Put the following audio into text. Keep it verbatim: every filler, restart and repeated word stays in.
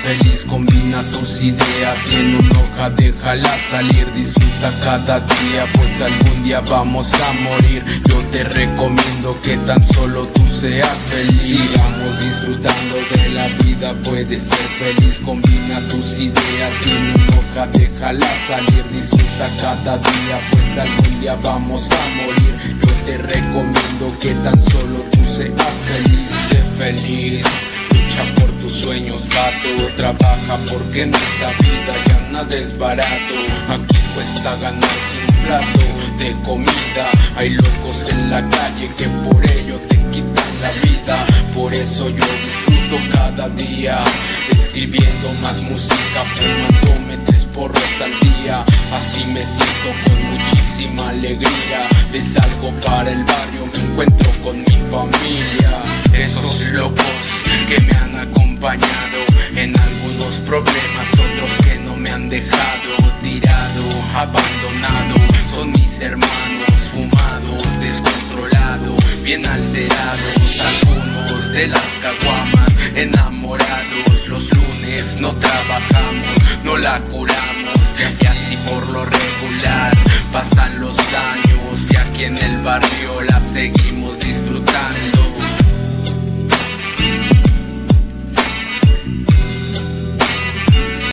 feliz, combina tus ideas y en una hoja déjala salir. Disfruta cada día, pues algún día vamos a morir. Yo te recomiendo que tan solo tú seas feliz. Sigamos disfrutando de la vida, puedes ser feliz. Combina tus ideas y en una hoja déjala salir. Disfruta cada día, pues algún día vamos a morir. Yo te recomiendo que tan solo tú seas feliz. Sé feliz, lucha por tus sueños, vato. Trabaja porque en esta vida ya nada es barato. Aquí cuesta ganarse un plato de comida. Hay locos en la calle que por ello te quitan la vida. Por eso yo disfruto cada día, escribiendo más música, fumándome tres porros al día. Así me siento con muchísima alegría. Le salgo para el barrio, me encuentro con mi familia. Esos locos que me han acompañado en algunos problemas, otros que no me han dejado tirado, abandonado. Son mis hermanos, fumados, descontrolados, bien alterados. Algunos de las caguamas, enamorados. Los lunes no trabajamos, no la curamos. Y así, así por lo regular pasan los años, y aquí en el barrio la seguimos disfrutando.